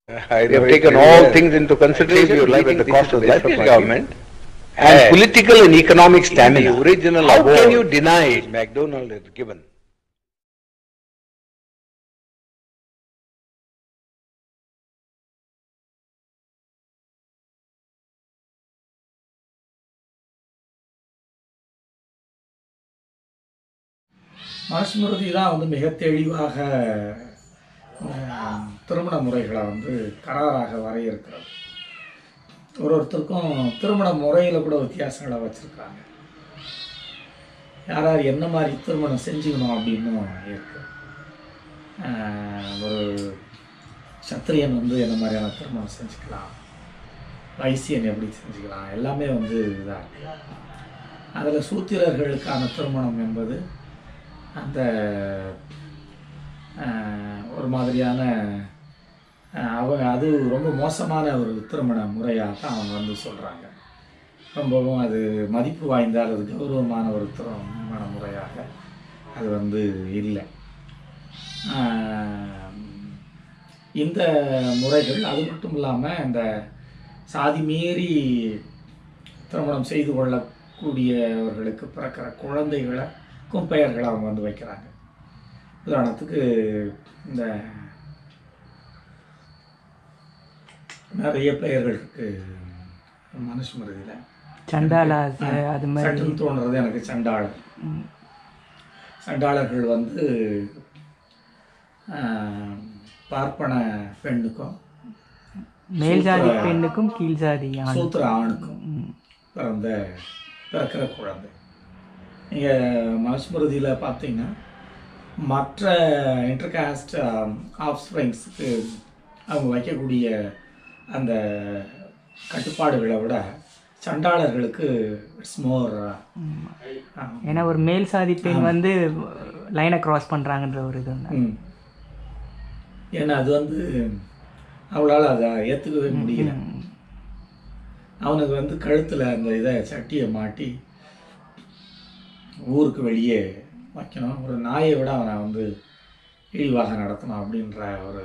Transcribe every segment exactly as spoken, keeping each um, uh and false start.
You have taken all things into consideration. Your life at the cost of the British government and political and economic stamina. The original How can you deny MacDonald is given? Manusmriti தான் வந்து மிக தெளிவாக திருமண முறைகளை வந்து கராராக வரையறுக்கிறது. ஒரு ஒருத்தருக்கும் திருமண முறையில் கூட வித்தியாசங்களை வச்சுருக்காங்க. யார் யார் என்ன மாதிரி திருமணம் செஞ்சுக்கணும் அப்படின்னும் இருக்கு. ஒரு சத்திரியன் வந்து என்ன மாதிரியான திருமணம் செஞ்சுக்கலாம், வைசியன் எப்படி செஞ்சுக்கலாம், எல்லாமே வந்து இதாக இருக்குது. அதில் சூத்திரர்களுக்கான திருமணம் என்பது அந்த ஒரு மாதிரியான அவங்க அது ரொம்ப மோசமான ஒரு திருமண முறையாக தான் அவங்க வந்து சொல்கிறாங்க. ரொம்பவும் அது மதிப்பு வாய்ந்த அல்லது கௌரவமான ஒரு திருமண முறையாக அது வந்து இல்லை. இந்த முறைகள் அது மட்டும் இல்லாமல் இந்த சாதி மீறி திருமணம் செய்து கொள்ளக்கூடியவர்களுக்கு பிறக்கிற குழந்தைகளுக்கும் பெயர்களை அவங்க வந்து வைக்கிறாங்க. உதாரணத்துக்கு இந்த நிறைய பெயர்கள் இருக்கு மனுஸ்மிருதியில். சண்டாளா அது மாதிரி தோன்றது எனக்கு சண்டாளர். சண்டாளர்கள் வந்து பார்ப்பன பெண்ணுக்கும் மேல் ஜாதி பெண்ணுக்கும் கீழ் ஜாதி சூத்திர ஆணுக்கும் பிறந்த பிறக்கிற குழந்தை. நீங்கள் மனுஸ்மிருதியில் பார்த்தீங்கன்னா மற்ற இன்டர்காஸ்ட் ஆஃப்ஸ்ப்ரிங்ஸுக்கு அவங்க வைக்கக்கூடிய அந்த கட்டுப்பாடுகளை விட சண்டாளர்களுக்கு இட்ஸ் மோர். ஏன்னா ஒரு மேல் சாதி பெண் வந்து லைனை கிராஸ் பண்ணுறாங்கன்ற ஒரு இது. ஏன்னா அது வந்து அவளால் அதை ஏற்றுக்கவே முடியல. அவனுக்கு வந்து கழுத்தில் அந்த இதை சட்டியை மாட்டி ஊருக்கு வெளியே வைக்கணும், ஒரு நாயை விட அவனை வந்து இழிவாக நடத்தணும் அப்படின்ற ஒரு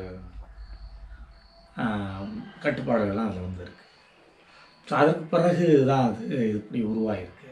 கட்டுப்பாடுகள்லாம் அதில் வந்து இருக்குது. ஸோ அதற்கு பிறகு தான் அது இப்படி உருவாகிருக்கு.